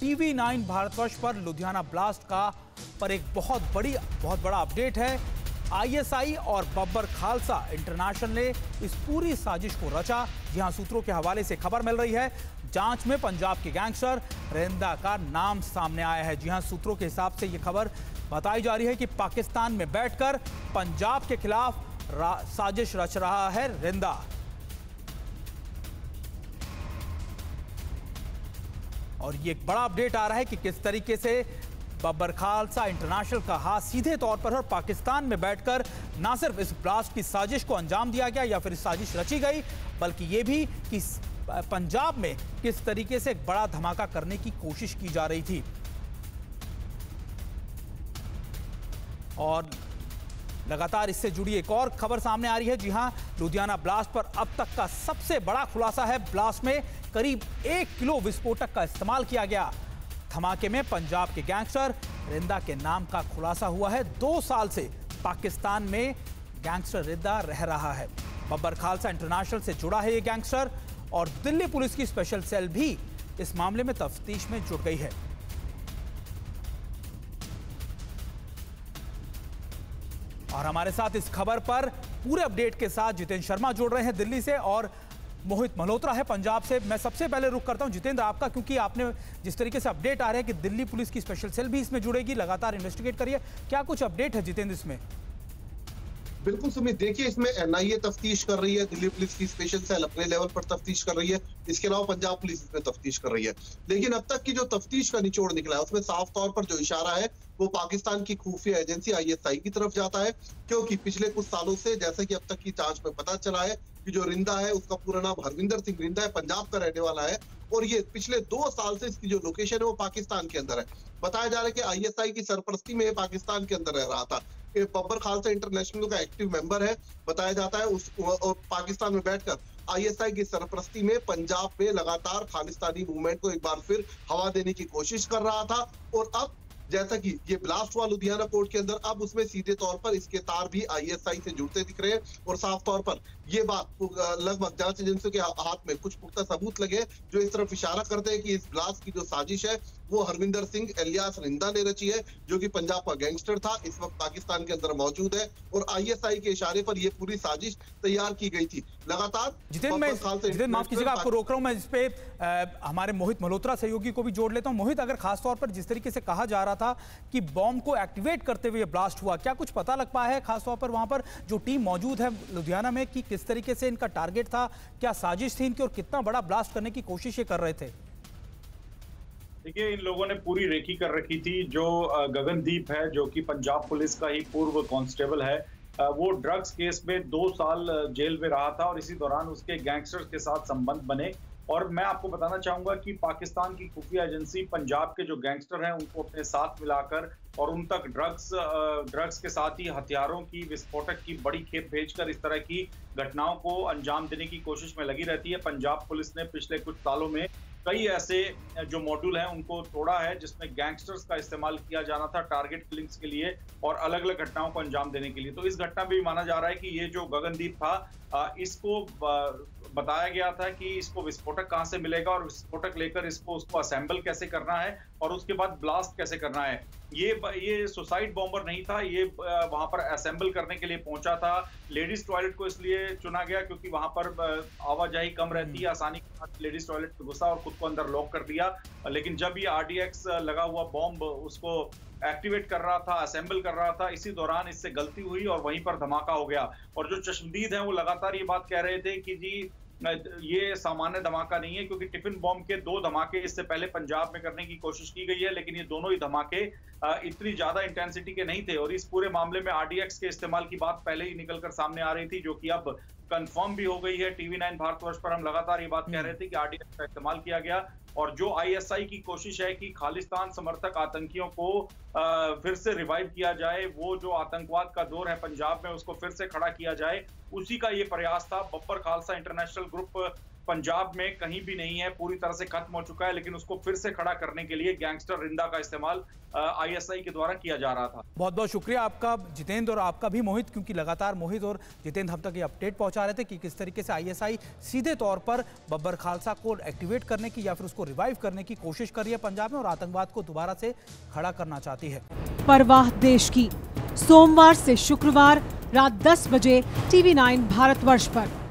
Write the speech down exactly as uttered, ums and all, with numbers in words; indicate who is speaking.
Speaker 1: TV nine Bharatvarsh पर Ludhiana blast का पर एक बहुत बड़ी बहुत बड़ा अपडेट है। आईएसआई और बब्बर खालसा इंटरनेशनल ने इस पूरी साजिश को रचा। जहां सूत्रों के हवाले से खबर मिल रही है, जांच में पंजाब के गैंगस्टर रिंदा का नाम सामने आया है। जी हां, सूत्रों के हिसाब से यह खबर बताई जा रही है कि पाकिस्तान में बैठकर पंजाब के खिलाफ साजिश रच रहा है रिंदा। और ये एक बड़ा अपडेट आ रहा है कि किस तरीके से बब्बर खालसा इंटरनेशनल का हाथ सीधे तौर पर और पाकिस्तान में बैठकर ना सिर्फ इस ब्लास्ट की साजिश को अंजाम दिया गया या फिर साजिश रची गई, बल्कि ये भी कि पंजाब में किस तरीके से एक बड़ा धमाका करने की कोशिश की जा रही थी। और लगातार इससे जुड़ी एक और खबर सामने आ रही है। जी हां, लुधियाना ब्लास्ट पर अब तक का सबसे बड़ा खुलासा है। ब्लास्ट में करीब एक किलो विस्फोटक का इस्तेमाल किया गया। धमाके में पंजाब के गैंगस्टर रिंदा के नाम का खुलासा हुआ है। दो साल से पाकिस्तान में गैंगस्टर रिंदा रह रहा है। बब्बर खालसा इंटरनेशनल से जुड़ा है ये गैंगस्टर और दिल्ली पुलिस की स्पेशल सेल भी इस मामले में तफ्तीश में जुट गई है। और हमारे साथ इस खबर पर पूरे अपडेट के साथ जितेंद्र शर्मा जुड़ रहे हैं दिल्ली से और मोहित मल्होत्रा है पंजाब से। मैं सबसे पहले रुक करता हूं जितेंद्र आपका, क्योंकि आपने जिस तरीके से अपडेट आ रहे हैं कि दिल्ली पुलिस की स्पेशल सेल भी इसमें जुड़ेगी, लगातार इन्वेस्टिगेट करिए, क्या कुछ अपडेट है जितेंद्र इसमें?
Speaker 2: बिल्कुल सुमित, देखिए इसमें एनआईए तफ्तीश कर रही है, दिल्ली पुलिस की स्पेशल सेल अपने लेवल पर तफ्तीश कर रही है, इसके अलावा पंजाब पुलिस इसमें तफ्तीश कर रही है। लेकिन अब तक की जो तफ्तीश का निचोड़ निकला है उसमें साफ तौर पर जो इशारा है वो पाकिस्तान की खुफिया एजेंसी आईएसआई की तरफ जाता है, क्योंकि पिछले कुछ सालों से जैसे कि अब तक की जांच में पता चला है कि जो रिंदा है उसका पूरा नाम हरविंदर सिंह रिंदा है, पंजाब का रहने वाला है और ये पिछले दो साल से इसकी जो लोकेशन है वो पाकिस्तान के अंदर है। बताया जा रहा है कि आईएसआई की सरपरस्ती में पाकिस्तान के अंदर रह रहा था। बब्बर खालसा इंटरनेशनल का एक्टिव मेंबर है, बताया जाता है उस और पाकिस्तान में बैठकर आईएसआई की सरपरस्ती में पंजाब में लगातार खालिस्तानी मूवमेंट को एक बार फिर हवा देने की कोशिश कर रहा था। और अब जैसा कि ये ब्लास्ट हुआ लुधियाना पोर्ट के अंदर, अब उसमें सीधे तौर पर इसके तार भी आईएसआई से जुड़ते दिख रहे हैं और साफ तौर पर ये बात लगभग जांच एजेंसियों के हाथ में कुछ पुख्ता सबूत लगे जो इस तरफ इशारा करते हैं कि इस ब्लास्ट की जो साजिश है वो हरविंदर सिंह एलियास रिंदा ने रची है, जो कि पंजाब का गैंगस्टर था, इस वक्त पाकिस्तान के अंदर मौजूद है और आईएसआई के इशारे पर यह पूरी साजिश तैयार की गई थी। लगातार
Speaker 1: जितेंद्र, मैं जितेंद्र माफ कीजिएगा, आपको रोक रहा हूं, मैं इस पे आ, हमारे मोहित मल्होत्रा सहयोगी को भी जोड़ लेता हूं। मोहित, अगर खासतौर पर जिस तरीके से कहा जा रहा था कि बॉम्ब को एक्टिवेट करते हुए ब्लास्ट हुआ, क्या कुछ पता लग पाया है खासतौर पर वहां पर जो टीम मौजूद है लुधियाना में कि किस तरीके से इनका टारगेट था, क्या साजिश थी इनकी और कितना बड़ा ब्लास्ट करने की कोशिश ये कर रहे थे?
Speaker 3: देखिए, इन लोगों ने पूरी रेकी कर रखी थी। जो गगनदीप है, जो कि पंजाब पुलिस का ही पूर्व कांस्टेबल है, वो ड्रग्स केस में दो साल जेल में रहा था और इसी दौरान उसके गैंगस्टर्स के साथ संबंध बने। और मैं आपको बताना चाहूंगा कि पाकिस्तान की खुफिया एजेंसी पंजाब के जो गैंगस्टर हैं उनको अपने साथ मिलाकर और उन तक ड्रग्स ड्रग्स के साथ ही हथियारों की, विस्फोटक की बड़ी खेप भेजकर इस तरह की घटनाओं को अंजाम देने की कोशिश में लगी रहती है। पंजाब पुलिस ने पिछले कुछ सालों में कई ऐसे जो मॉड्यूल हैं उनको तोड़ा है जिसमें गैंगस्टर्स का इस्तेमाल किया जाना था टारगेट किलिंग्स के लिए और अलग अलग घटनाओं को अंजाम देने के लिए। तो इस घटना में भी माना जा रहा है कि ये जो गगनदीप था, इसको बताया गया था कि इसको विस्फोटक कहां से मिलेगा और विस्फोटक लेकर इसको उसको असेंबल कैसे करना है और उसके बाद ब्लास्ट कैसे करना है। ये ये सुसाइड बॉम्बर नहीं था, ये वहां पर असेंबल करने के लिए पहुंचा था। लेडीज टॉयलेट को इसलिए चुना गया क्योंकि वहां पर आवाजाही कम रहती है, आसानी के साथ लेडीज टॉयलेट में घुसा और खुद को अंदर लॉक कर दिया। लेकिन जब ये आरडीएक्स लगा हुआ बॉम्ब उसको एक्टिवेट कर रहा था, असेंबल कर रहा था, इसी दौरान इससे गलती हुई और वहीं पर धमाका हो गया। और जो चश्मदीद हैं वो लगातार ये बात कह रहे थे कि जी ये सामान्य धमाका नहीं है, क्योंकि टिफिन बॉम्ब के दो धमाके इससे पहले पंजाब में करने की कोशिश की गई है, लेकिन ये दोनों ही धमाके इतनी ज्यादा इंटेंसिटी के नहीं थे और इस पूरे मामले में आरडीएक्स के इस्तेमाल की बात पहले ही निकलकर सामने आ रही थी, जो कि अब कंफर्म भी हो गई है। टीवी नाइन भारतवर्ष पर हम लगातार ये बात कह रहे थे कि आरडीएक्स का इस्तेमाल किया गया और जो आईएसआई की कोशिश है कि खालिस्तान समर्थक आतंकियों को आ, फिर से रिवाइव किया जाए, वो जो आतंकवाद का दौर है पंजाब में उसको फिर से खड़ा किया जाए, उसी का ये प्रयास था। बब्बर खालसा इंटरनेशनल ग्रुप पंजाब में कहीं भी नहीं है, पूरी तरह से खत्म हो चुका है, लेकिन उसको फिर से खड़ा करने के लिए गैंगस्टर रिंदा का इस्तेमाल आईएसआई के द्वारा किया जा रहा था।
Speaker 1: बहुत बहुत शुक्रिया आपका जितेंद्र और आपका भी मोहित, क्योंकि लगातार मोहित और जितेंद्र हम तक ये अपडेट पहुंचा रहे थे कि किस तरीके से आईएसआई सीधे तौर पर बब्बर खालसा को एक्टिवेट करने की या फिर उसको रिवाइव करने की कोशिश कर रही है पंजाब में और आतंकवाद को दोबारा से खड़ा करना चाहती है।
Speaker 4: परवाह देश की, सोमवार से शुक्रवार रात दस बजे टीवी नाइन भारतवर्ष पर।